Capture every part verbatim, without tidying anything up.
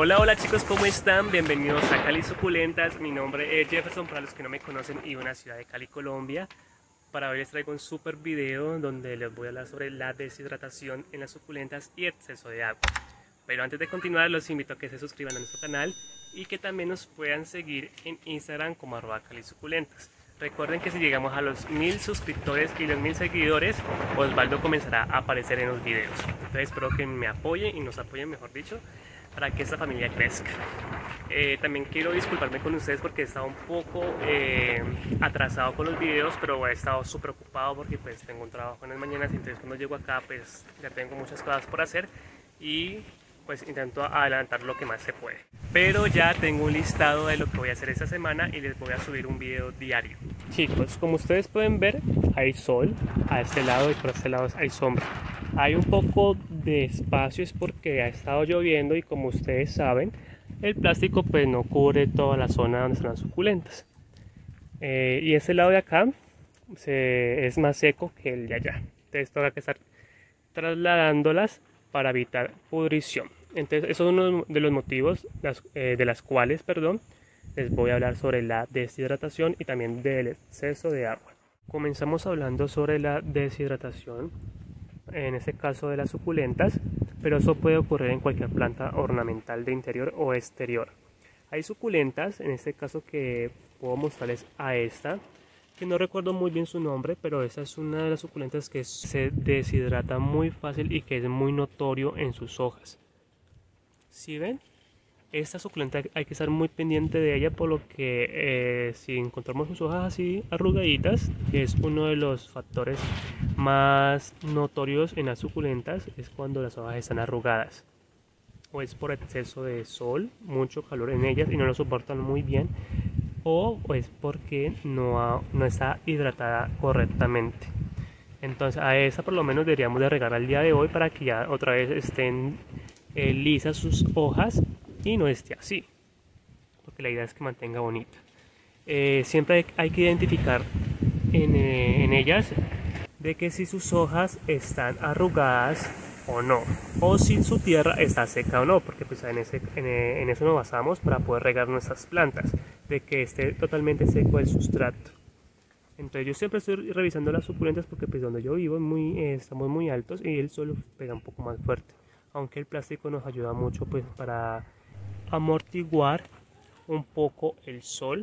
Hola, hola chicos, ¿cómo están? Bienvenidos a Cali Suculentas. Mi nombre es Jefferson, para los que no me conocen, y una ciudad de Cali, Colombia. Para hoy les traigo un super video donde les voy a hablar sobre la deshidratación en las suculentas y exceso de agua. Pero antes de continuar, los invito a que se suscriban a nuestro canal y que también nos puedan seguir en Instagram como arroba Cali Suculentas. Recuerden que si llegamos a los mil suscriptores y los mil seguidores, Osvaldo comenzará a aparecer en los videos. Entonces espero que me apoyen y nos apoyen, mejor dicho, para que esta familia crezca. Eh, también quiero disculparme con ustedes porque he estado un poco eh, atrasado con los videos, pero he estado súper ocupado porque pues tengo un trabajo en las mañanas, entonces cuando llego acá pues ya tengo muchas cosas por hacer y pues intento adelantar lo que más se puede. Pero ya tengo un listado de lo que voy a hacer esta semana y les voy a subir un video diario. Chicos, como ustedes pueden ver, hay sol a este lado y por este lado hay sombra. Hay un poco de espacio, es porque ha estado lloviendo y como ustedes saben, el plástico pues no cubre toda la zona donde están las suculentas. Eh, y este lado de acá se, es más seco que el de allá. Entonces tengo que estar trasladándolas para evitar pudrición. Entonces esos son uno de los motivos las, eh, de las cuales perdón, les voy a hablar sobre la deshidratación y también del exceso de agua. Comenzamos hablando sobre la deshidratación, en este caso de las suculentas, pero eso puede ocurrir en cualquier planta ornamental de interior o exterior. Hay suculentas, en este caso que puedo mostrarles a esta, que no recuerdo muy bien su nombre, pero esta es una de las suculentas que se deshidrata muy fácil y que es muy notorio en sus hojas. ¿Sí ven? Esta suculenta hay que estar muy pendiente de ella, por lo que eh, si encontramos sus hojas así arrugaditas, que es uno de los factores más notorios en las suculentas, es cuando las hojas están arrugadas, o es por exceso de sol, mucho calor en ellas y no lo soportan muy bien, o es porque no, ha, no está hidratada correctamente. Entonces a esa por lo menos deberíamos de regar al día de hoy para que ya otra vez estén eh, lisas sus hojas y no esté así, porque la idea es que mantenga bonita. Eh, siempre hay, hay que identificar en, eh, en ellas de que si sus hojas están arrugadas o no, o si su tierra está seca o no, porque pues en, ese, en, en eso nos basamos para poder regar nuestras plantas, de que esté totalmente seco el sustrato. Entonces yo siempre estoy revisando las suculentas porque pues donde yo vivo muy, eh, estamos muy altos y el sol pega un poco más fuerte, aunque el plástico nos ayuda mucho pues para amortiguar un poco el sol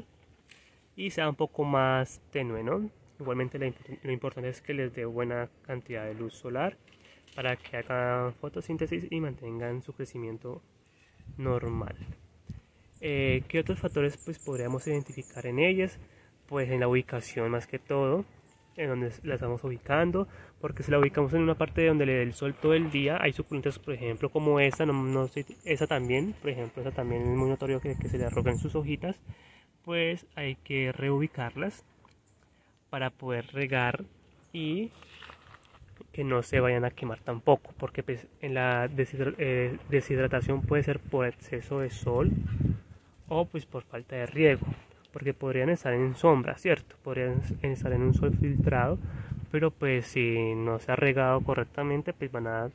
y sea un poco más tenue, ¿no? Igualmente lo importante es que les dé buena cantidad de luz solar para que hagan fotosíntesis y mantengan su crecimiento normal. Eh, ¿Qué otros factores pues podríamos identificar en ellas? Pues en la ubicación más que todo, en donde la estamos ubicando, porque si la ubicamos en una parte donde le dé el sol todo el día, hay suculentas por ejemplo como esta, no, no sé, esa también, por ejemplo, esa también es muy notorio que, que se le arrugan sus hojitas, pues hay que reubicarlas para poder regar y que no se vayan a quemar tampoco, porque pues en la deshidra eh, deshidratación puede ser por exceso de sol o pues por falta de riego, porque podrían estar en sombra, ¿cierto? Podrían estar en un sol filtrado, pero pues si no se ha regado correctamente, pues van a,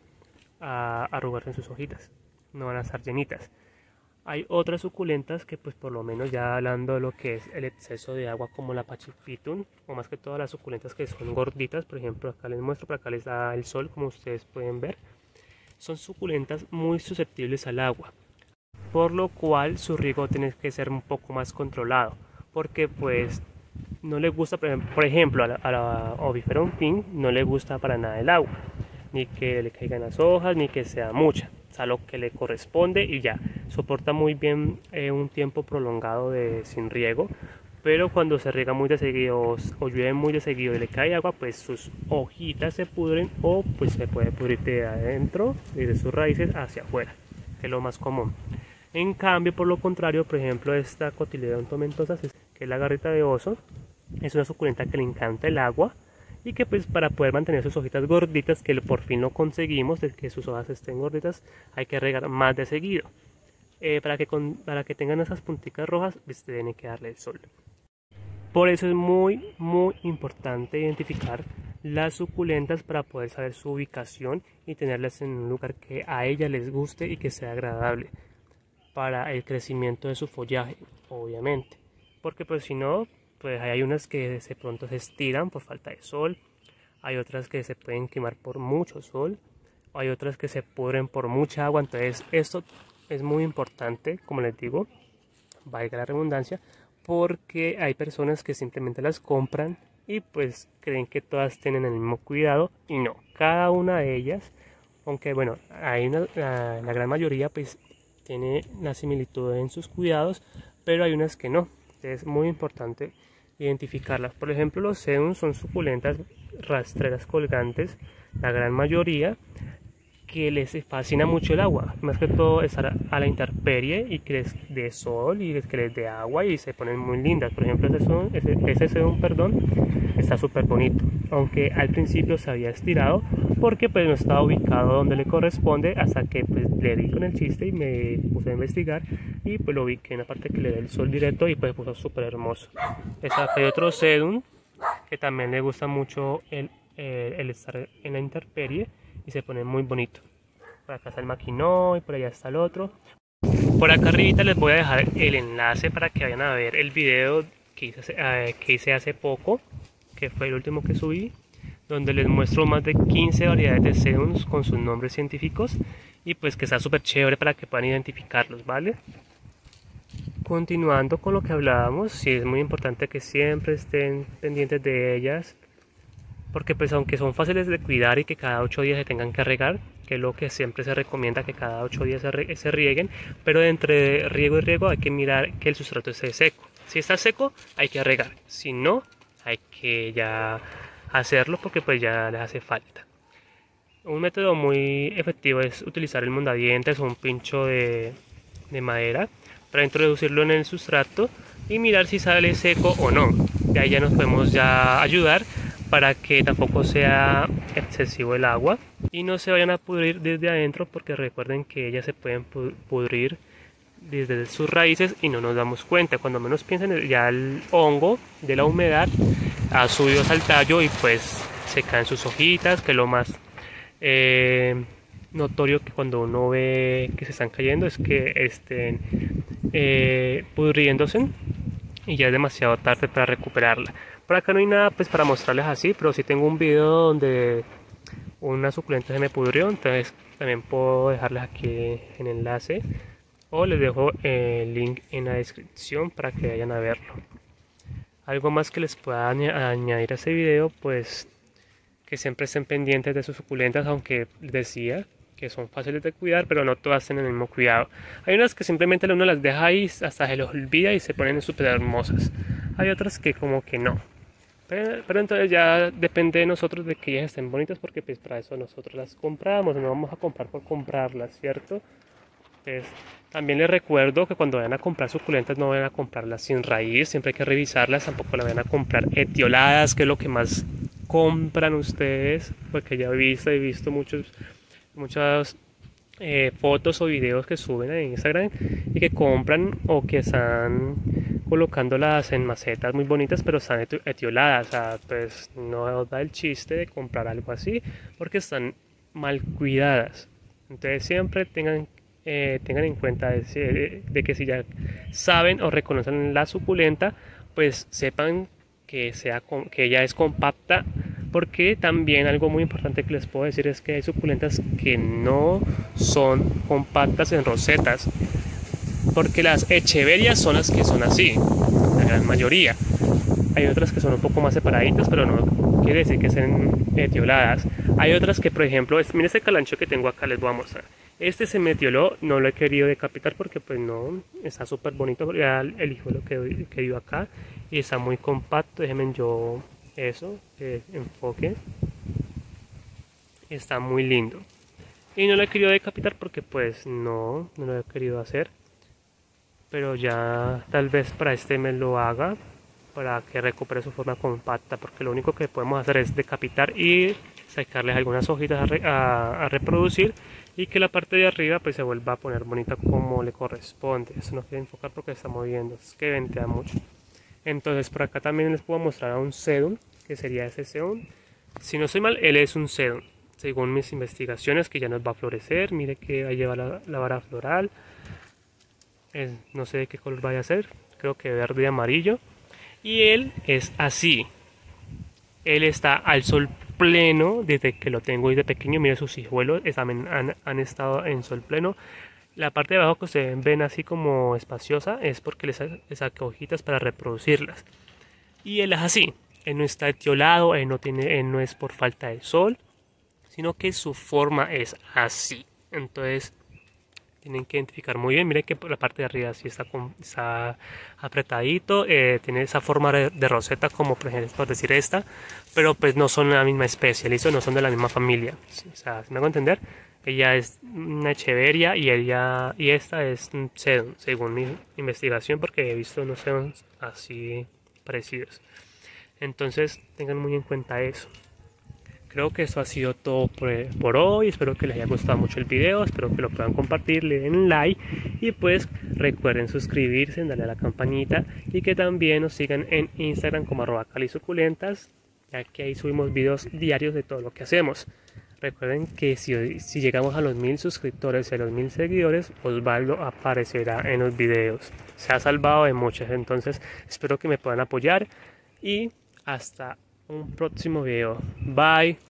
a arrugarse en sus hojitas, no van a estar llenitas. Hay otras suculentas que pues por lo menos ya hablando de lo que es el exceso de agua, como la Pachyphytum, o más que todas las suculentas que son gorditas, por ejemplo acá les muestro, por acá les da el sol como ustedes pueden ver, son suculentas muy susceptibles al agua, por lo cual su riego tiene que ser un poco más controlado, porque pues no le gusta, por ejemplo a la, a la Oviferum pink no le gusta para nada el agua, ni que le caigan las hojas, ni que sea mucha, o sea, lo que le corresponde y ya, soporta muy bien eh, un tiempo prolongado de sin riego, pero cuando se riega muy de seguido o, o llueve muy de seguido y le cae agua, pues sus hojitas se pudren o pues se puede pudrir de adentro, desde sus raíces hacia afuera, que es lo más común. En cambio, por lo contrario, por ejemplo, esta Cotyledon tomentosa, que es la garrita de oso, es una suculenta que le encanta el agua y que pues para poder mantener sus hojitas gorditas, que por fin lo conseguimos, de que sus hojas estén gorditas, hay que regar más de seguido. Eh, para, que con, para que tengan esas punticas rojas, pues tiene que darle el sol. Por eso es muy, muy importante identificar las suculentas para poder saber su ubicación y tenerlas en un lugar que a ellas les guste y que sea agradable. para el crecimiento de su follaje, obviamente, porque pues si no, pues hay unas que de pronto se estiran por falta de sol, hay otras que se pueden quemar por mucho sol, hay otras que se pudren por mucha agua. Entonces esto es muy importante, como les digo, valga la redundancia, porque hay personas que simplemente las compran y pues creen que todas tienen el mismo cuidado, y no, cada una de ellas, aunque bueno, hay una, la, la gran mayoría pues tiene la similitud en sus cuidados, pero hay unas que no. Es muy importante identificarlas. Por ejemplo, los sedum son suculentas rastreras colgantes, la gran mayoría, que les fascina mucho el agua, más que todo estar a la intemperie y que les dé sol y que les dé agua, y se ponen muy lindas. Por ejemplo, ese sedum, ese, ese sedum, perdón, está súper bonito, aunque al principio se había estirado porque pues no estaba ubicado donde le corresponde, hasta que pues le di con el chiste y me puse a investigar y pues lo ubiqué en la parte que le da el sol directo y pues puso súper hermoso. Esta, hay otro sedum que también le gusta mucho el, el, el estar en la intemperie y se pone muy bonito. Por acá está el maquinó y por allá está el otro. Por acá arribita les voy a dejar el enlace para que vayan a ver el video que hice, eh, que hice hace poco, que fue el último que subí, donde les muestro más de quince variedades de sedums con sus nombres científicos, y pues que está súper chévere para que puedan identificarlos, ¿vale? Continuando con lo que hablábamos, sí es muy importante que siempre estén pendientes de ellas, porque pues aunque son fáciles de cuidar y que cada ocho días se tengan que regar, que es lo que siempre se recomienda, que cada ocho días se, re se rieguen, pero entre riego y riego hay que mirar que el sustrato esté seco. Si está seco hay que regar, si no hay que ya hacerlo porque pues ya les hace falta. Un método muy efectivo es utilizar el mondadientes o un pincho de, de madera para introducirlo en el sustrato y mirar si sale seco o no. De ahí ya nos podemos ya ayudar para que tampoco sea excesivo el agua y no se vayan a pudrir desde adentro, porque recuerden que ellas se pueden pudrir desde sus raíces y no nos damos cuenta. Cuando menos piensen, ya el hongo de la humedad ha subido al tallo y pues se caen sus hojitas, que es lo más eh, notorio, que cuando uno ve que se están cayendo es que estén eh, pudriéndose y ya es demasiado tarde para recuperarla. Por acá no hay nada pues para mostrarles así, pero sí tengo un video donde una suculenta se me pudrió, entonces también puedo dejarles aquí en enlace, o les dejo el link en la descripción para que vayan a verlo. Algo más que les pueda añadir a este video, pues que siempre estén pendientes de sus suculentas, aunque les decía que son fáciles de cuidar, pero no todas tienen el mismo cuidado. Hay unas que simplemente uno las deja ahí, hasta se los olvida y se ponen súper hermosas. Hay otras que como que no. Pero, pero entonces ya depende de nosotros de que ellas estén bonitas, porque pues para eso nosotros las compramos, no vamos a comprar por comprarlas, ¿cierto? Entonces, también les recuerdo que cuando vayan a comprar suculentas no vayan a comprarlas sin raíz, siempre hay que revisarlas, tampoco las vayan a comprar etioladas, que es lo que más compran ustedes, porque ya he visto, he visto muchos, muchas eh, fotos o videos que suben a Instagram y que compran o que están colocándolas en macetas muy bonitas, pero están etioladas. O sea, pues no da el chiste de comprar algo así porque están mal cuidadas. Entonces siempre tengan eh, tengan en cuenta de, de que si ya saben o reconocen la suculenta, pues sepan que sea que ella es compacta, porque también algo muy importante que les puedo decir es que hay suculentas que no son compactas en rosetas, porque las echeverias son las que son así, la gran mayoría. Hay otras que son un poco más separaditas, pero no quiere decir que sean etioladas. Hay otras que, por ejemplo, es, miren este calancho que tengo acá, les voy a mostrar. Este se me etioló, no lo he querido decapitar porque pues no, está súper bonito. Ya elijo lo que, que dio acá y está muy compacto. Déjenme yo eso, eh, enfoque. Está muy lindo. Y no lo he querido decapitar porque pues no, no lo he querido hacer. Pero ya tal vez para este mes lo haga, para que recupere su forma compacta, porque lo único que podemos hacer es decapitar y sacarles algunas hojitas a, re, a, a reproducir, y que la parte de arriba pues se vuelva a poner bonita como le corresponde. Eso no quiero enfocar porque está moviendo, es que ventea mucho. Entonces por acá también les puedo mostrar a un sedum, que sería ese sedum. Si no estoy mal, él es un sedum, según mis investigaciones, que ya nos va a florecer. Mire que ahí lleva la, la vara floral. es, no sé de qué color vaya a ser, creo que verde y amarillo. Y él es así, él está al sol pleno desde que lo tengo desde pequeño. Mira, sus hijuelos también han, han estado en sol pleno. La parte de abajo que ustedes ven así como espaciosa es porque les, les saca hojitas para reproducirlas. Y él es así, él no está etiolado, él no, tiene, él no es por falta de sol, sino que su forma es así. Entonces tienen que identificar muy bien. Miren que por la parte de arriba sí está, con, está apretadito, eh, tiene esa forma de, de roseta como por ejemplo por decir esta, pero pues no son la misma especie, ¿listo? No son de la misma familia. O sea, ¿me hago entender? Ella es una Echeveria y ella y esta es un Sedum, según mi investigación, porque he visto unos Sedums así parecidos. Entonces tengan muy en cuenta eso. Creo que eso ha sido todo por, por hoy. Espero que les haya gustado mucho el video. Espero que lo puedan compartir, le den like. Y pues recuerden suscribirse, darle a la campanita. Y que también nos sigan en Instagram como arroba calisuculentas, ya que ahí subimos videos diarios de todo lo que hacemos. Recuerden que si, si llegamos a los mil suscriptores y a los mil seguidores, Osvaldo aparecerá en los videos. Se ha salvado de muchas. Entonces espero que me puedan apoyar. Y hasta un próximo video. Bye.